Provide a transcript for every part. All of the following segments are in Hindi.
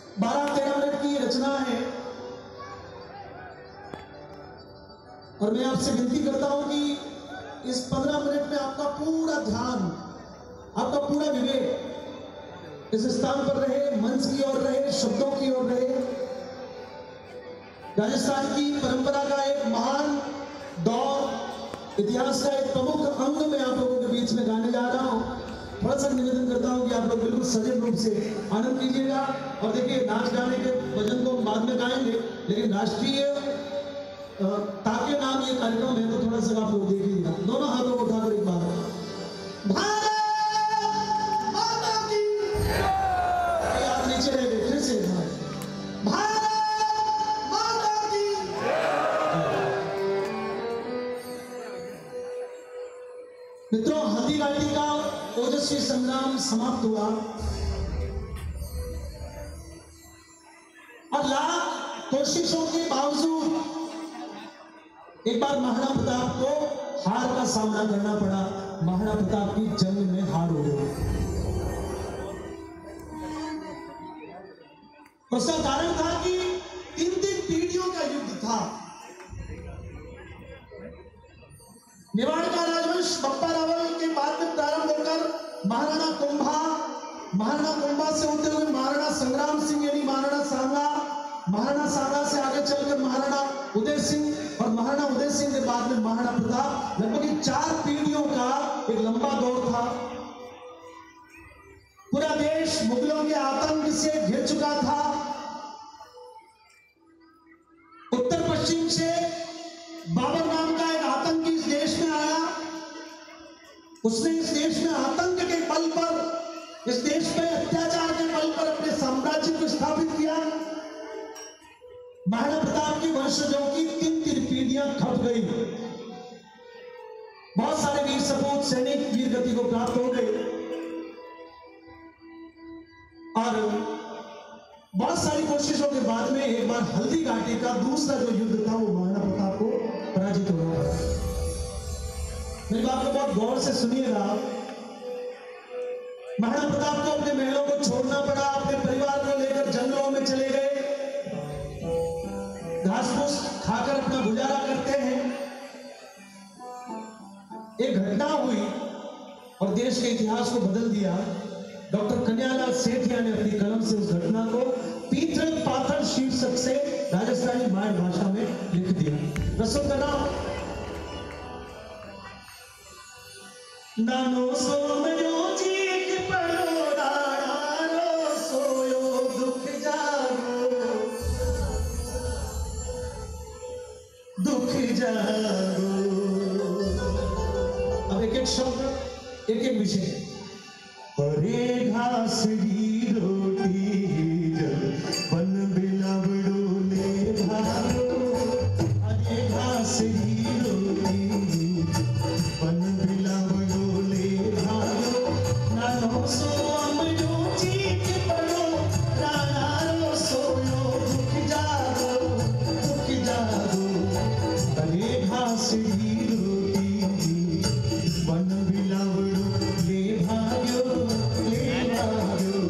12-13 मिनट की रचना है और मैं आपसे विनती करता हूं कि इस 15 मिनट में आपका पूरा ध्यान, आपका पूरा विवेक इस स्थान पर रहे, मंच की ओर रहे, शब्दों की ओर रहे। राजस्थान की परंपरा का एक महान दौर, इतिहास का एक प्रमुख अंग मैं आप लोगों के बीच में गाने जा रहा हूं। थोड़ा सा निवेदन करता हूं कि आप लोग बिल्कुल सजग रूप से आनंद कीजिएगा। और देखिए, नाच गाने के भजन को हम बाद में गाएंगे, लेकिन राष्ट्रीय ताके नाम ये कार्यक्रम है, तो थोड़ा सा आप लोग देखिएगा। दोनों हाथों को उठाकर एक बार भारत माता की, आप नीचे रह गए, फिर से भारत माता की। मित्रों, हल्दीघाटी का ओजस्वी संग्राम समाप्त हुआ और लाख कोशिशों के बावजूद एक बार महाराणा प्रताप को हार का सामना करना पड़ा। महाराणा प्रताप की जंग में हार हो गई। उसका कारण था कि 3 पीढ़ियों का युद्ध था। मेवाड़ का राजवंश बप्पा रावल के बाद में प्रारंभ होकर महाराणा कुंभा से होते हुए महाराणा संग्राम सिंह यानी महाराणा सांगा से आगे चलकर महाराणा उदय सिंह और महाराणा उदय सिंह के बाद में महाराणा प्रताप, लगभग 4 पीढ़ियों का एक लंबा दौर था। पूरा देश मुगलों के आतंक से घिर चुका था। उत्तर पश्चिम से बाबर नाम का एक आतंकी इस देश में आया। उसने इस देश में आतंक के बल पर, इस देश पे अत्याचार के बल पर अपने साम्राज्य को स्थापित किया। महाराणा प्रताप की वंशजों की 3 पीढ़ियां खप गई। बहुत सारे वीर सपूत सैनिक वीर गति को प्राप्त हो गए और बहुत सारी कोशिशों के बाद में एक बार हल्दीघाटी का दूसरा जो युद्ध था वो महाराणा प्रताप को पराजित हो गया। मेरी बात को बहुत गौर से सुनिएगा। महाराणा प्रताप को अपने महलों को छोड़ना पड़ा, अपने परिवार को लेकर जंगलों में चले गए, घास फूस खाकर अपना गुजारा करते हैं। एक घटना हुई और देश के इतिहास को बदल दिया। डॉक्टर कन्यालाल सेठिया ने अपनी कलम से उस घटना को पीथल पाथल शीर्षक से राजस्थानी माय भाषा में लिख दिया। रसों का नाम नानो सोमयो जीत पड़ो राणो सोयो दुख जागो अब एक शब्द, एक विषय। हरे घास की रोटी बन बिलावड़ो ले भारो, हरे घास की रोटी बन बिलावड़ो ले भारो, नानो सोमयो जीत पड़ो राणो सोयो दुख जागो हरे घास की रोटी बन बिलावड़ो ले भाग्यो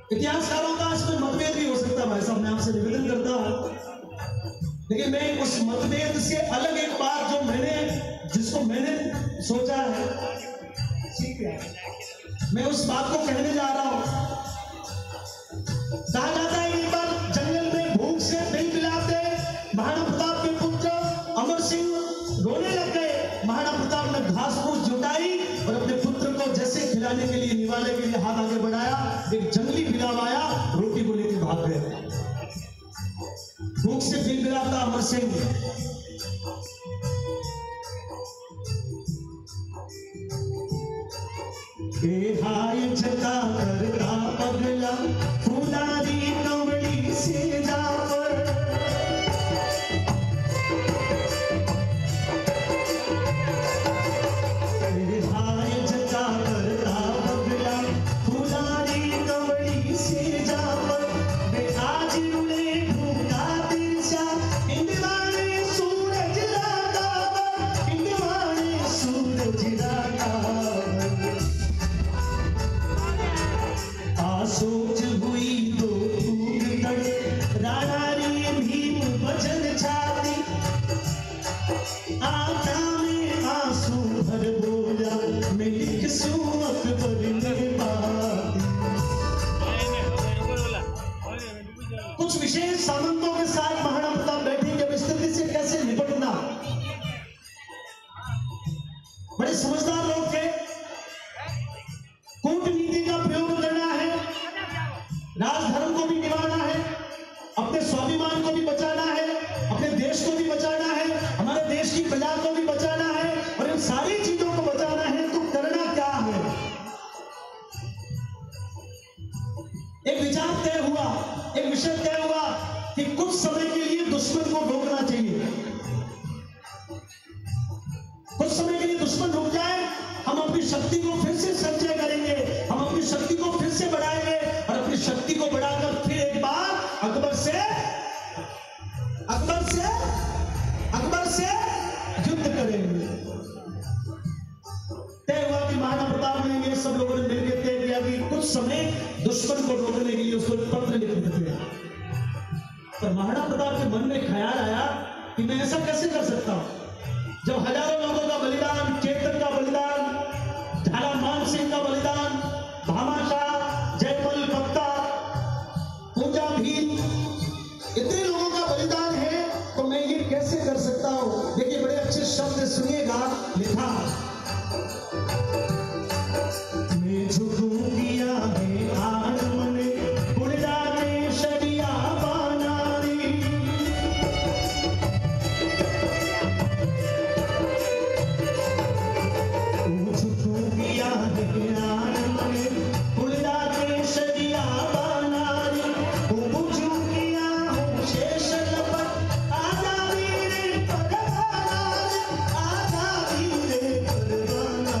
इतिहासकारों का इसमें मतभेद भी हो सकता है भाई साहब, मैं आपसे निवेदन करता हूं, लेकिन मैं उस मतभेद से अलग एक बात जिसको मैंने सोचा है, ठीक है, मैं उस बात को कहने जा रहा हूं। कहा जाता है एक बार जंगल में भूख से दिल पिलाते महाराणा प्रताप के पुत्र अमर सिंह रोने लग गए। महाराणा प्रताप ने घास फूस जुटाई और अपने पुत्र को जैसे खिलाने के लिए, निवाले के लिए हाथ आगे बढ़ाया, एक जंगली बिलाव आया, रोटी को लेकर भाग गए। भूख से दिल पिलाता अमर सिंह हाय जता करता पगला फुलारी कमली से जा पर, हाय जता करता पगला फुलारी कमली से जा पर, वे आज रुले भूखा तिरछा इंदवाने सूरज राता, इंदवाने सूरज राता, सोच हुई तो फूल तड़े राणा रे भीम वचन छाती, आँखा में आंसू भर बोला मैं लिख सूं अकबर ने बात। कुछ विशेष सामंतों के साथ महाराणा प्रताप बैठे जब स्थिति से कैसे निपटना, बड़े समझदार लोग थे। कूटनीति का प्रयोग करना है, राजधर्म को भी निभाना है, अपने स्वाभिमान को भी बचाना है, अपने देश को भी बचाना है, हमारे देश की प्रजा को भी बचाना है, और इन सारी चीजों को बचाना है तो करना क्या है। एक विचार तय हुआ, एक विषय तय हुआ कि कुछ समय के लिए दुश्मन को रोकना चाहिए। कुछ समय के लिए दुश्मन रुक जाए, हम अपनी शक्ति को फिर से संचय करेंगे, हम अपनी शक्ति को फिर से बढ़ाएंगे, और अपनी शक्ति को बढ़ाकर फिर एक बार अकबर से युद्ध करेंगे। तय हुआ कि महाराणा प्रताप ने, ये सब लोगों ने मिलकर तय किया कि कुछ समय दुश्मन को रोकने के लिए उसको पत्र लिख देते हैं। पर महाराणा प्रताप के मन में ख्याल आया कि मैं ऐसा कैसे कर सकता हूं, जब हजारों लोगों का बलिदान, चेतन का बलिदान, झाला मान सिंह का बलिदान, भामाशाह, जयमल पत्ता, पूजा भील, इतने लोगों का बलिदान है, तो मैं ये कैसे कर सकता हूं। देखिए बड़े अच्छे शब्द सुनिएगा, लिखा मैं झुकूं किया है आड़ मने उड़ा के शरिया बानारी, झुकूं किया है आड़ मने उड़ा के शरिया बानारी, बुझू किया हूं शेष लपट आजादी रे परवाना, आजादी रे परवाना,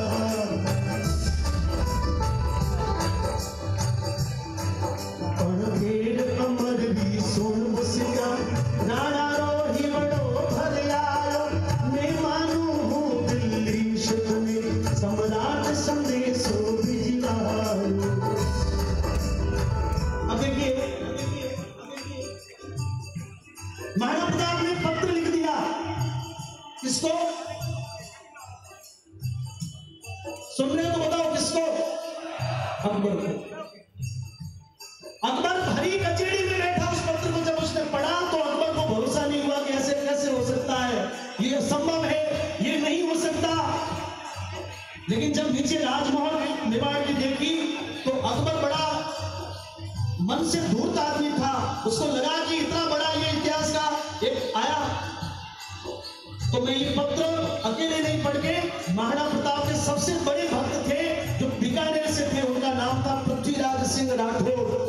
पणखेड़ अमर भी सोन मुस्का राणा रो ही बड़ो भर आयो, मैं मानू हूं दिल्ली शत में सम्राट संदेशो भिजवायो। अब देखिए महाराणा प्रताप ने पत्र लिख दिया, किसको सुन रहे हो तो बताओ किसको, अकबर को। अकबर भरी कचेरी में बैठा उस पत्र को जब उसने पढ़ा तो अकबर को भरोसा नहीं हुआ कि ऐसे कैसे हो सकता है, ये असंभव है, ये नहीं हो सकता। लेकिन जब नीचे राजमोहन निवाड़ की देखी तो अकबर बड़ा मन से धूर्त आदमी था, उसको लगा कि इतना बड़ा ये इतिहास का एक आया तो मैं ये पत्र अकेले नहीं पढ़ के, महाराणा प्रताप के सबसे बड़े भक्त थे जो बीकानेर से थे, उनका नाम था पृथ्वीराज सिंह राठौर।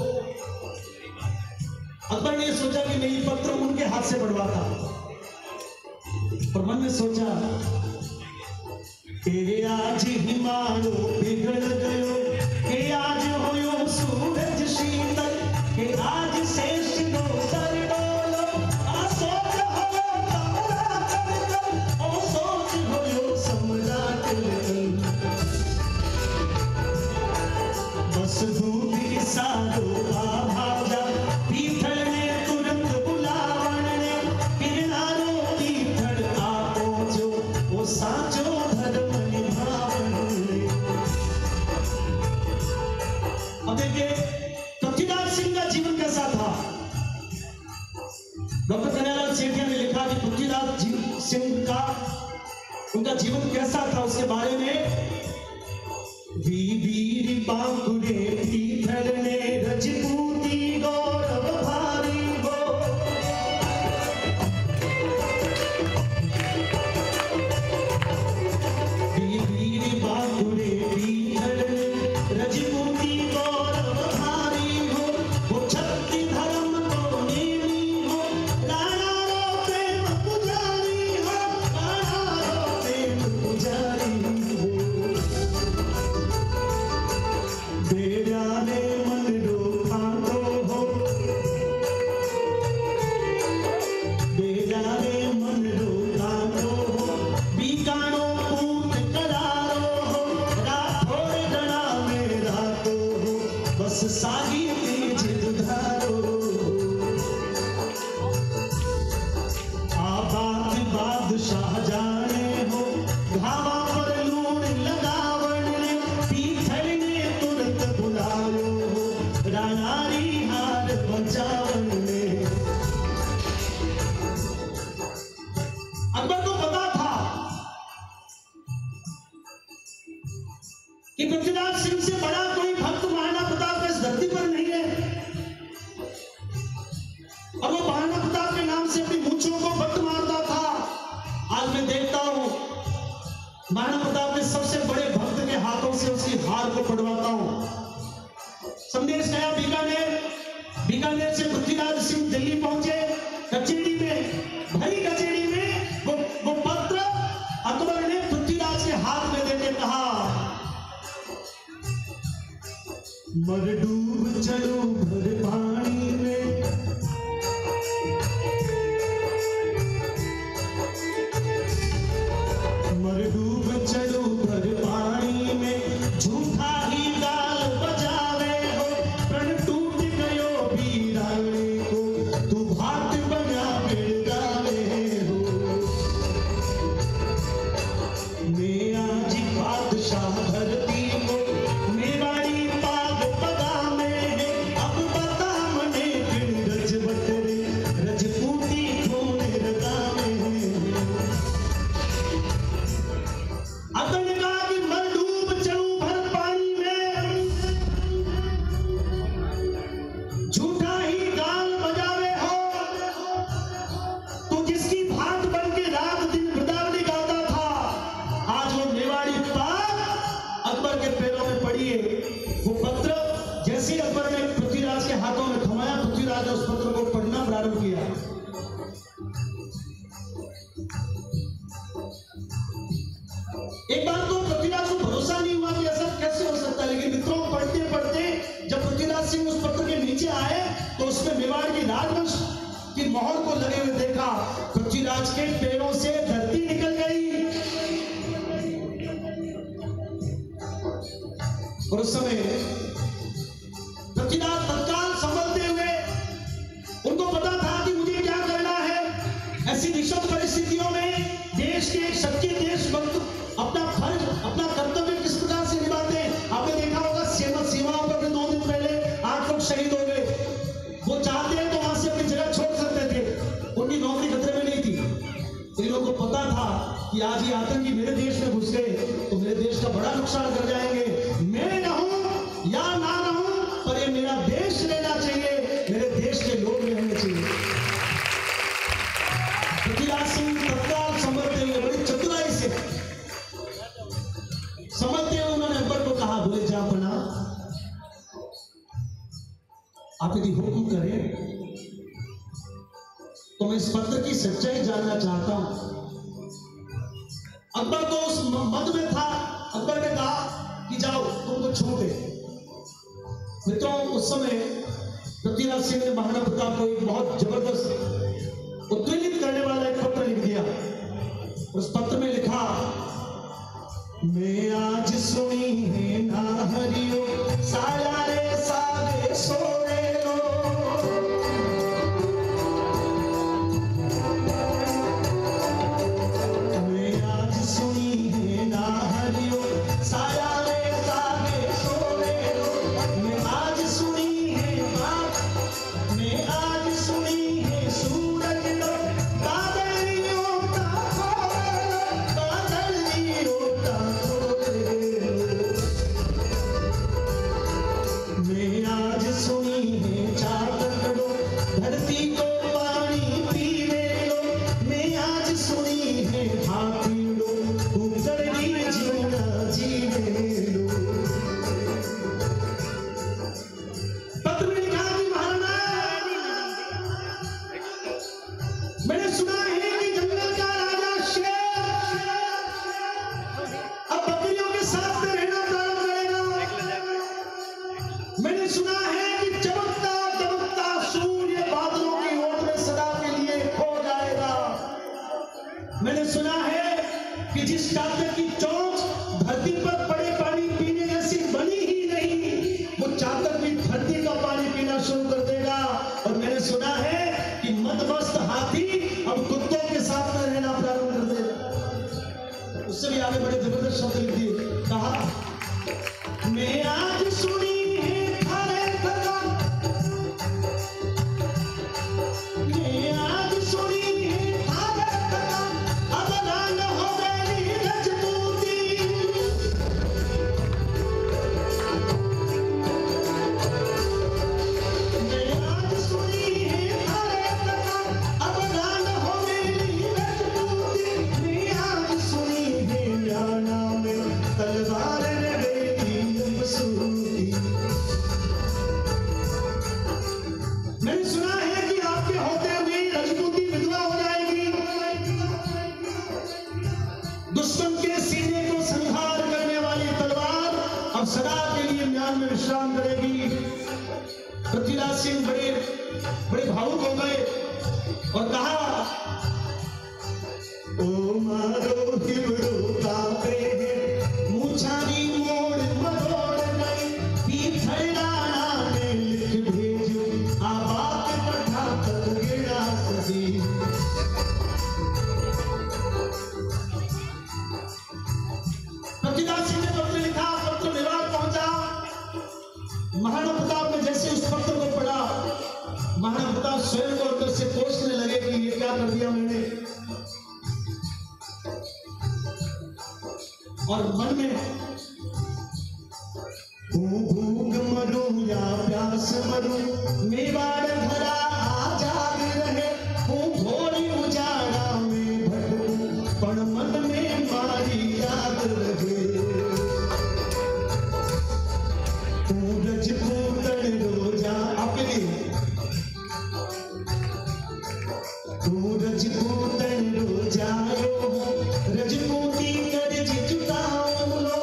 अकबर ने सोचा कि मैं ये पत्र उनके हाथ से बढ़वाता, और मन में सोचा कि आज हिमालय पिघल गयो, कि आज होयो सूरज शीतल, कि आज शेष दो सर डोलो, आ सोच होयो सम्राट कल, ओ सोच होयो सम्राट कल, बस दूधी सारो भाजा पीथल ने तुरंत बुलावण ने किरनारो पीथल आपो जो वो साचो धर्म निभावण ने। अब देखिए पृथ्वीराज सिंह का जीवन कैसा था। डॉक्टर कन्हैयालाल सेठिया ने लिखा कि पृथ्वीराज सिंह का उनका जीवन कैसा था उसके बारे में। वीर बांकुरे पीथल ने रजपूती गौरव भारी हो। वीर बांकुरे पीथल ने रजपूती गौरव भारी हो। वो छत्ती धर्म को नेमी हो। राणा रो प्रेम पुजारी हो। राणा रो प्रेम पुजारी हो। बेड़ा ने मन रो खातो हो। बेड़ा ने मन रो खातो हो। बीकानो पूत करारो हो। राठौर गणा में रातो हो। बस सागी तेज दुधारो। आबाद बादशाह जाने हो। घावा पर लूण लगावण ने पीथल ने तुरंत बुलायो हो। रानारी हार बचावन ने। अकबर को पता था कि पृथ्वीराज सिंह से बड़ा कोई भक्त महाराणा प्रताप इस धरती पर नहीं है। और वो महाराणा प्रताप के नाम से अपनी मूंछों को बट मारता था। आज मैं देखता हूं महाराणा प्रताप के सबसे बड़े भक्त के हाथों से उसकी हार को पड़वाता हूं। संदेश गया बीकानेर। बीकानेर से पृथ्वीराज सिंह दिल्ली पहुंचे। कचेरी में भरी कचेरी में वो पत्र अकबर ने पृथ्वीराज के हाथ में देके कहा, मर डूब चलो भर पानी में। मर डूब चलो भर पानी में। झूठा ही गाल बजावे हो। प्रण टूट गयो वीराने को। तू भाट बना बिड़गावे हो। मैं आज बादशाह धरती को। मेवाड़ी पाग पगा में है। अब बता मने किन रजबट रे। रजपूती खून रगा में है। अकबर ने कहा कि मर डूब चलूं भर पानी में। झूठा ही गाल बजावे हो। तो जिसकी भाट बन के रात दिन वृंदावनी गाता था, आज वो मेवाड़ी पाग अकबर के पैरों में पड़ी है। वो पत्र जैसे ही अकबर ने पृथ्वीराज के हाथों में थमाया, पृथ्वीराज ने उस पत्र को पढ़ना प्रारंभ किया। एक बार तो पृथ्वीराज को भरोसा नहीं हुआ कि ऐसा कैसे हो सकता है। लेकिन मित्रों पढ़ते पढ़ते जब पृथ्वीराज सिंह उस पत्र के नीचे आए तो उसमें मेवाड़ की राजवंश की मोहर को लगे हुए देखा। पृथ्वीराज के पैरों से धरती निकल गई। और उस समय पृथ्वीराज तत्काल संभलते हुए, उनको पता था कि मुझे क्या करना है। ऐसी विषम परिस्थितियों में देश के एक सच्चे देशभक्त अपना फर्ज अपना कर्तव्य किस प्रकार से निभाते हैं। आपने देखा होगा सीमाओं पर 2 दिन पहले 8 लोग शहीद हो गए। वो चाहते हैं तो वहां से अपनी जगह छोड़ सकते थे। उनकी नौकरी खतरे में नहीं थी। इन लोगों को पता था कि आज ये आतंकी मेरे देश में घुस गए तो मेरे देश का बड़ा नुकसान कर जाएंगे। मैं रहूं या ना रहूं, पर ये मेरा देश रहना चाहिए। मेरे देश के लोग रहने चाहिए। पृथ्वीराज सिंह तत्काल संभलते हुए बड़ी चतुराई से समझते हुए उन्होंने अकबर को कहा, बोले जा बना, आप यदि हुक्म करें तो मैं इस पत्र की सच्चाई जानना चाहता हूं। अकबर तो उस मद में था। अकबर ने कहा कि जाओ तुमको छोड़ दे। मित्रों उस समय पृथ्वीराज सिंह ने महाराणा प्रताप को एक बहुत जबरदस्त उद्वेलित करने वाला एक पत्र लिख दिया। उस पत्र में लिखा, मैं आज सुनी है ना हरियो साया रे सागे मैंने सुना है कि चमकता चमकता सूर्य बादलों की ओट में सदा के लिए खो जाएगा। मैंने सुना है कि जिस चादर की चोंच धरती पर पड़े पानी पीने जैसी बनी ही नहीं, वो चादर भी धरती का पानी पीना शुरू कर देगा। और मैंने सुना है कि मदमस्त हाथी अब कुत्तों के साथ में रहना प्रारंभ कर देगा। उससे भी आगे बड़े जबरदस्त शब्द लिख दिए, कहा मैं आज सुनी है थारे धगा, मैं आज सुनी है थारे धगा, अब लाल हो गई रजपूती। मैं आज सुनी है थारे धगा, अब लाल हो गई रजपूती। मैं आज सुनी है न्याना में तलवार मैंने सुना है कि आपके होते हुए रजपूती विधवा हो जाएगी, दुश्मन के सीने को संहार करने वाली तलवार अब सदा के लिए म्यान में विश्राम करेगी। पृथ्वीराज सिंह बड़े भावुक हो गए और कहा, ओ मारो हिमरो कापे मुछारी मोड़ मरोड़ गई, पीथड़ा ने लिख भेजो आबाद पठा तक गिरा सजी। पृथ्वीराज सिंह ने पत्र लिखा, पत्र विराट पहुंचा। महाराणा प्रताप ने जैसे उस पत्र को पढ़ा, महाराणा प्रताप स्वयं को अंदर से कोसने लगे कि ये क्या कर दिया मैंने। और मन में भूख मरूं या प्यास मरूं, मेवाड़ भरा आजाद रहे, घोड़ी उजाड़ा में भटकूं, पण मन में मारी याद रहे। रजपूतन रोजा आपके लिए, रजपूतन रोजायो रजपूती कर्ज चुकाओ लो,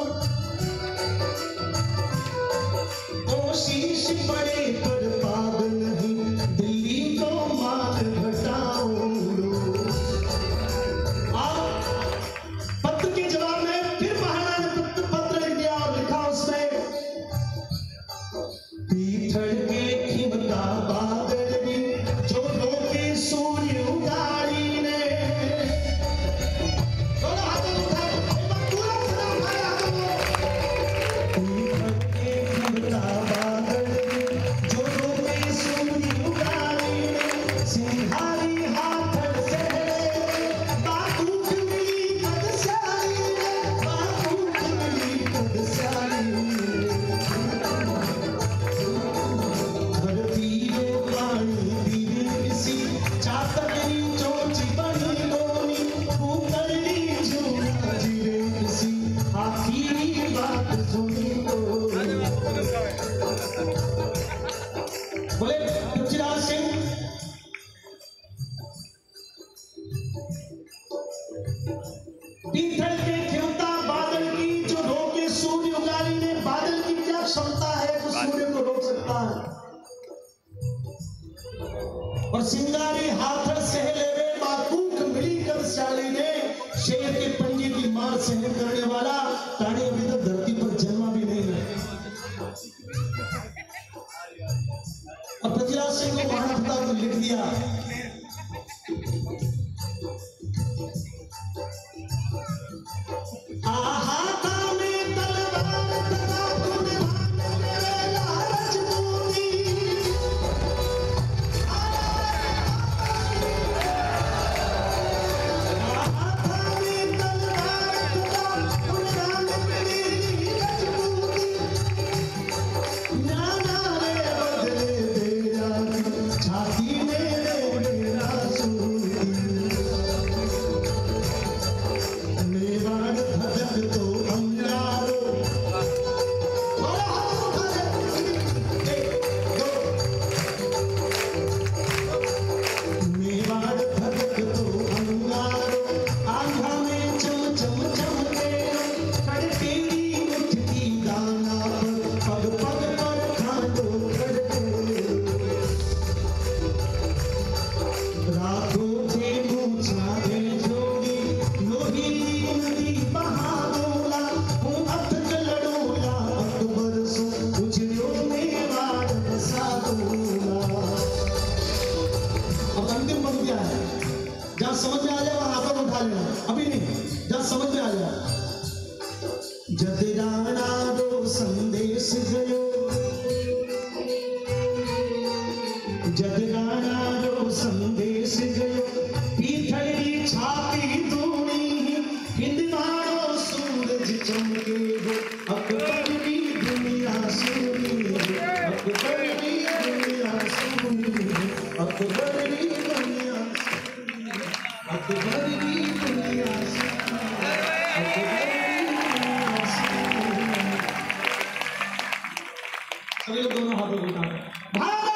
शीश पड़े पर पाग नहीं, दिल्ली को माल घटाओ लो। आप पत्र के जवाब में फिर महाराणा ने पत्र लिख दिया और लिखा उसमें, पीथड़ के खिमता बादल भी जो रोके सूर्य उगाड़ी ने। दोनों हाथों को उठाओ, एक बार पूरा खड़ा उठाए हाथों को। पीथड़ के खिमता बादल जो रोके सूर्य उगाड़ी ने, सिंहारी हाथ से बातूक मिली कदसाली ने, बातूक मिली कदसाली ने। हर पीरो पानी पीरे किसी, चातकनी चोची बनी लोनी, कुकरनी झूला जीरे किसी, आखिरी बात सुनी तो। बोले पृथ्वीराज सिंह, पीथड़ के खिमता बादल की जो रोके सूर्य उगाड़ी ने, बादल की क्या क्षमता है जो सूर्य को रोक सकता है। और सिंगारी हाथ सह लेवे बाकूक मिली कर शाली ने, शेर के पंजे की मार सहन करने वाला प्राणी अभी तक धरती पर जन्मा भी नहीं है। और पृथ्वीराज सिंह को महाराणा प्रताप ने लिख दिया, हाथा में तलवार तथा कुर्बान मेरा रजपूती। हाथा में तलवार तथा कुर्बान मेरी रजपूती। नाना रे बदले तेरा छाती में जहां समझ में आ जाए वहां हाथों को उठा लेना, अभी नहीं, जहां समझ में आ जाए। जद राणा रो संदेश गयो, जद राणा रो संदेश गयो, पीठड़ी छाती धूणी, हिंदवाड़ो सूरज चमके हो, अकबर की दुनिया सुनी, अकबर की दुनिया सुनी, अकबर की दुनिया सुनी, अकबर की दुनिया सुनी, अकबर की दुनिया सुनी। सभी लोग दोनों हाथों को उठाएं।